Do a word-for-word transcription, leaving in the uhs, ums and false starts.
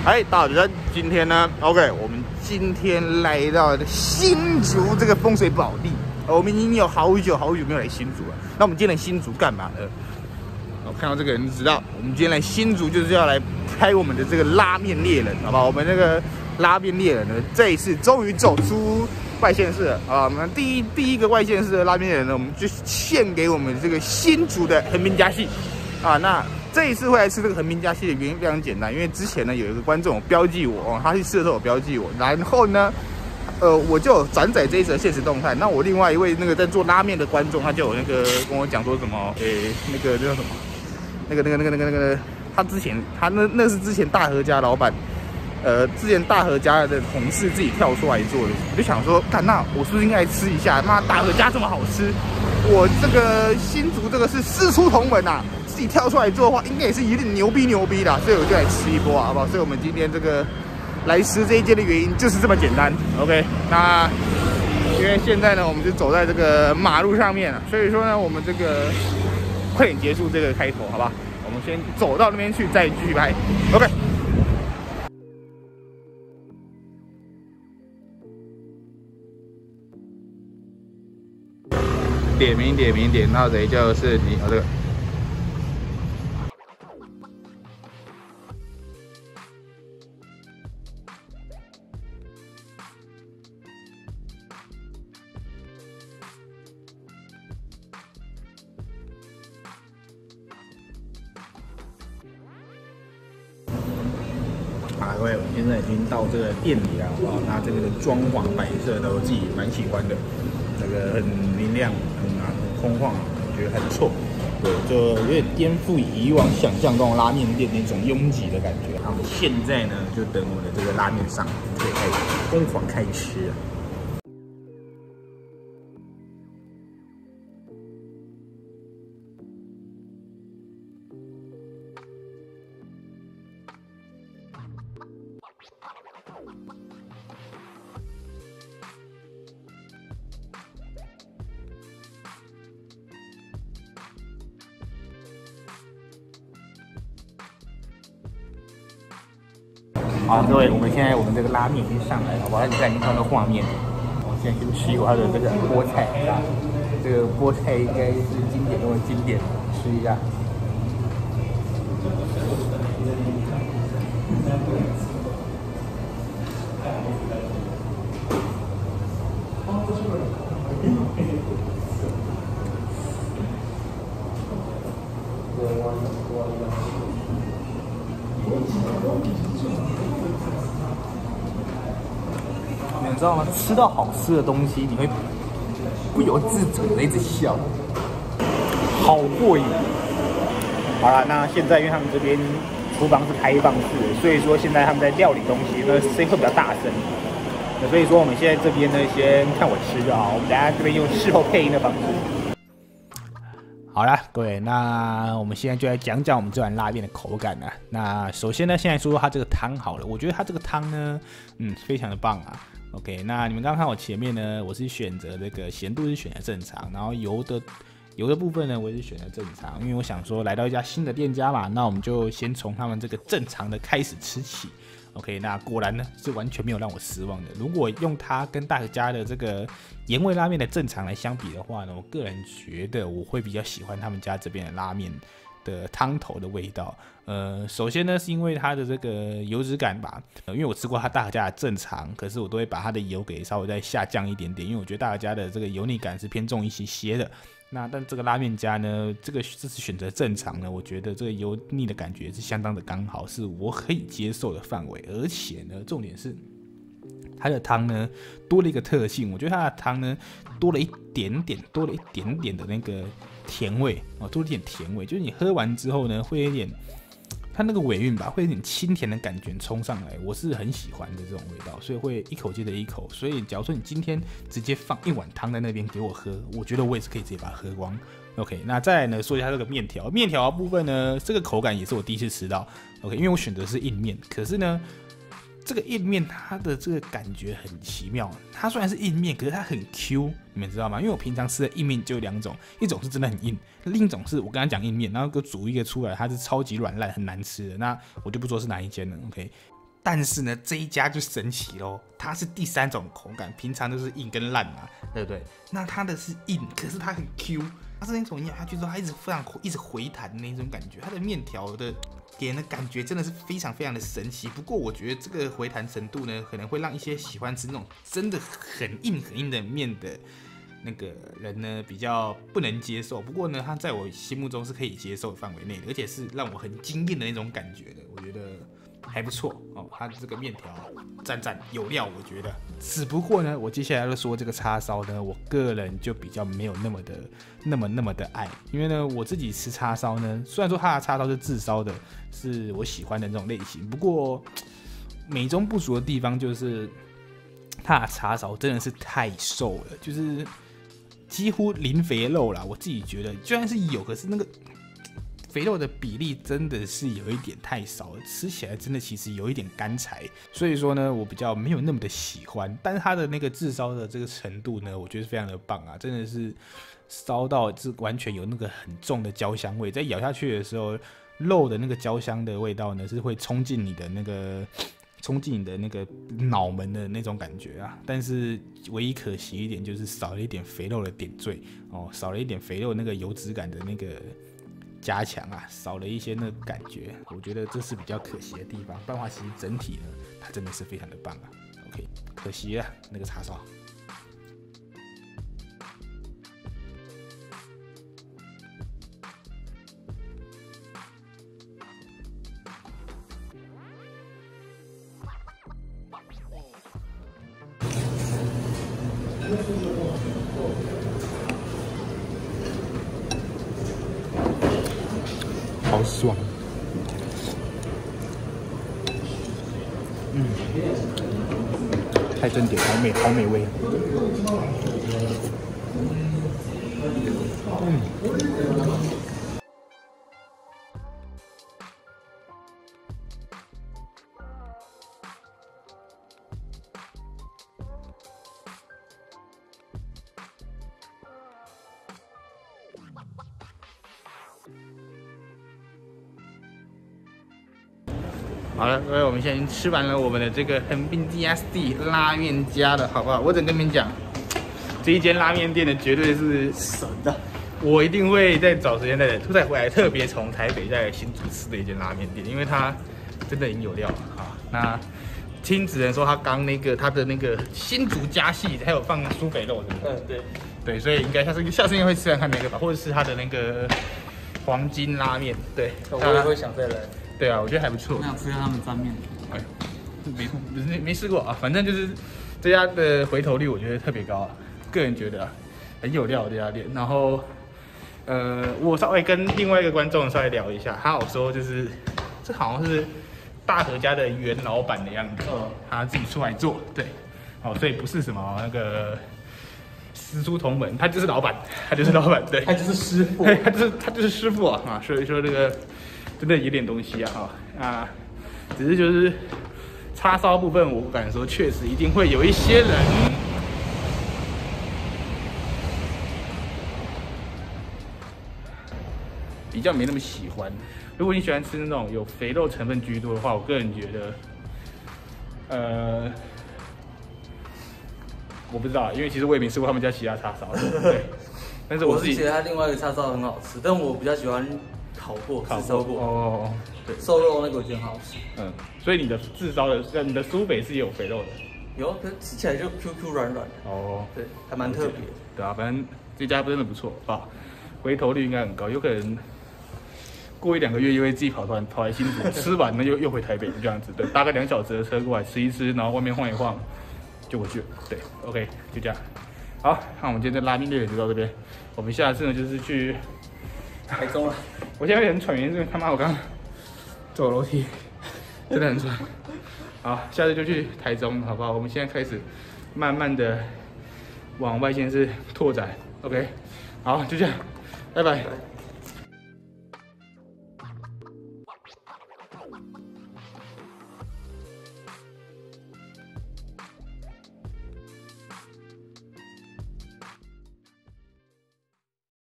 嗨，大人，今天呢 ，OK， 我们今天来到了新竹这个风水宝地，我们已经有好久好久没有来新竹了。那我们今天来新竹干嘛呢？我看到这个人就知道，我们今天来新竹就是要来拍我们的这个拉面猎人，好不好？我们那个拉面猎人呢，这一次终于走出外县市了啊！我们第一第一个外县市的拉面猎人呢，我们就献给我们这个新竹的横滨家系啊，那。这一次会来吃这个横滨家系的原因非常简单，因为之前呢有一个观众有标记我，他去吃的时候有标记我，然后呢，呃，我就有转载这一则现实动态。那我另外一位那个在做拉面的观众，他就有那个跟我讲说什么，诶，那个那叫什么，那个那个那个那个那个，他之前他那那是之前大和家老板，呃，之前大和家的同事自己跳出来做的，我就想说，看那我是不是应该来吃一下？妈，大和家这么好吃，我这个新竹这个是师出同门啊！自己跳出来做的话，应该也是有点牛逼牛逼的，所以我就来吃一波啊，好不好？所以我们今天这个来吃这一间的原因就是这么简单 ，OK？ 那因为现在呢，我们就走在这个马路上面了，所以说呢，我们这个快点结束这个开头，好吧？我们先走到那边去，再继续拍 ，OK？ 点名点名点到谁就是你，哦，这个。啊，各位，我们现在已经到这个店里了，好不好？那这个的装潢摆设呢，我自己蛮喜欢的，那个很明亮，很啊很空旷，我觉得还不错。对，就有点颠覆以往想象中拉面店那种拥挤的感觉。那我们现在呢，就等我们的这个拉面上，可以开始疯狂开吃了。好，各位，我们现在我们这个拉面已经上来了，好不好？你看，你看到画面，我现在先吃一口它的这个菠菜，这个菠菜应该是经典中的经典，吃一下。你知道吗？吃到好吃的东西，你会不由自主的一直笑，好过瘾。好了，那现在因为他们这边厨房是开放式的，所以说现在他们在料理东西，那声音会比较大声。所以说我们现在这边呢，先看我吃就好，我们等下这边用事后配音的方式。好啦，各位，那我们现在就来讲讲我们这碗拉面的口感了。那首先呢，现在说说它这个汤好了，我觉得它这个汤呢，嗯，非常的棒啊。OK， 那你们刚刚看我前面呢，我是选择这个咸度是选择正常，然后油的油的部分呢，我也是选择正常，因为我想说来到一家新的店家嘛，那我们就先从他们这个正常的开始吃起。OK， 那果然呢是完全没有让我失望的。如果用它跟大家的这个盐味拉面的正常来相比的话呢，我个人觉得我会比较喜欢他们家这边的拉面的汤头的味道。呃，首先呢是因为它的这个油脂感吧，呃，因为我吃过它大和家的正常，可是我都会把它的油给稍微再下降一点点，因为我觉得大和家的这个油腻感是偏重一些些的。那但这个拉面家呢，这个这次选择正常呢，我觉得这个油腻的感觉是相当的刚好，是我可以接受的范围，而且呢，重点是它的汤呢多了一个特性，我觉得它的汤呢多了一点点，多了一点点的那个甜味哦，多了一点甜味，就是你喝完之后呢，会有一点。它那个尾韵吧，会有点清甜的感觉冲上来，我是很喜欢的这种味道，所以会一口接着一口。所以假如说你今天直接放一碗汤在那边给我喝，我觉得我也是可以直接把它喝光。OK， 那再来呢，说一下这个面条，面条的部分呢，这个口感也是我第一次吃到。OK， 因为我选择的是硬面，可是呢，这个硬面它的这个感觉很奇妙，它虽然是硬面，可是它很 Q， 你们知道吗？因为我平常吃的硬面就有两种，一种是真的很硬，另一种是我刚刚讲硬面，然后给我煮一个出来，它是超级软烂很难吃的，那我就不说是哪一间了。OK， 但是呢，这一家就神奇咯，它是第三种口感，平常都是硬跟烂嘛，对不对？那它的是硬，可是它很 Q， 它是那种咬下去之后，它一直非常一直回弹的那种感觉，它的面条的给人的感觉真的是非常非常的神奇。不过我觉得这个回弹程度呢，可能会让一些喜欢吃那种真的很硬很硬的面的那个人呢比较不能接受。不过呢，它在我心目中是可以接受范围内的，而且是让我很惊艳的那种感觉的，我觉得还不错哦。它这个面条赞赞有料，我觉得。只不过呢，我接下来要说这个叉烧呢，我个人就比较没有那么的那么那么的爱，因为呢，我自己吃叉烧呢，虽然说它的叉烧是自烧的，是我喜欢的那种类型，不过美中不足的地方就是它的叉烧真的是太瘦了，就是几乎零肥肉啦。我自己觉得，就算是有，可是那个肥肉的比例真的是有一点太少了，吃起来真的其实有一点干柴，所以说呢，我比较没有那么的喜欢。但是它的那个炙烧的这个程度呢，我觉得非常的棒啊，真的是烧到是完全有那个很重的焦香味，在咬下去的时候，肉的那个焦香的味道呢，是会冲进你的那个。冲进你的那个脑门的那种感觉啊，但是唯一可惜一点就是少了一点肥肉的点缀哦，少了一点肥肉那个油脂感的那个加强啊，少了一些那个感觉，我觉得这是比较可惜的地方。不然的话，其实整体呢，它真的是非常的棒啊。OK， 可惜了那个叉烧。好爽，嗯，太真点，好美，好美味，嗯。好了，各位，我们现在已经吃完了我们的这个横滨 D S D 拉面家了，好不好？我只能跟你们讲，这一间拉面店的绝对是神的，我一定会再找时间再再回来，特别从台北在新竹吃的一间拉面店，因为它真的很有料啊。那听只能说他刚那个他的那个新竹加系还有放酥肥肉，对不对？嗯，对，对，所以应该下次下次应该会吃完看那个吧，或者是他的那个黄金拉面，对， 我也会想再来。 对啊，我觉得还不错。 我想吃下他们沾面。 哎，没没没试过啊，反正就是这家的回头率我觉得特别高啊，个人觉得啊很有料这家店。然后呃，我稍微跟另外一个观众稍微聊一下，他有说就是这好像是大和家的原老板的样子，嗯，他自己出来做，对，哦，所以不是什么那个师出同门，他就是老板，他就是老板，对， 他就是师傅， 他就是他就是师傅啊啊，所以说这个。真的有点东西啊，哈啊，只是就是叉烧部分，我敢说确实一定会有一些人比较没那么喜欢。如果你喜欢吃那种有肥肉成分居多的话，我个人觉得，呃，我不知道，因为其实我也没吃过他们家其他叉烧，对。但是我自己觉得他另外一个叉烧很好吃，但我比较喜欢。烤过，烤烧过哦， 对，瘦肉那个我觉得很好吃。 嗯，所以你的炙烧的，你的酥北是有肥肉的。 有，可是吃起来就 Q Q 软软的。哦，对，还蛮特别。 对啊，反正这家真的不错啊，回头率应该很高，有可能过一两个月又会自己跑团跑来新竹，吃完了又又回台北这样子，对，搭个两小时的车过来吃一吃，然后外面晃一晃就过去了。对 ，OK， 就这样。好，那我们今天的拉面列就到这边，我们下次呢就是去。 台中了， 我现在很喘，因为他妈我刚走楼梯，真的很喘。好，下次就去台中，好不好？我们现在开始慢慢的往外县市拓展 ，OK？ 好，就这样，拜拜。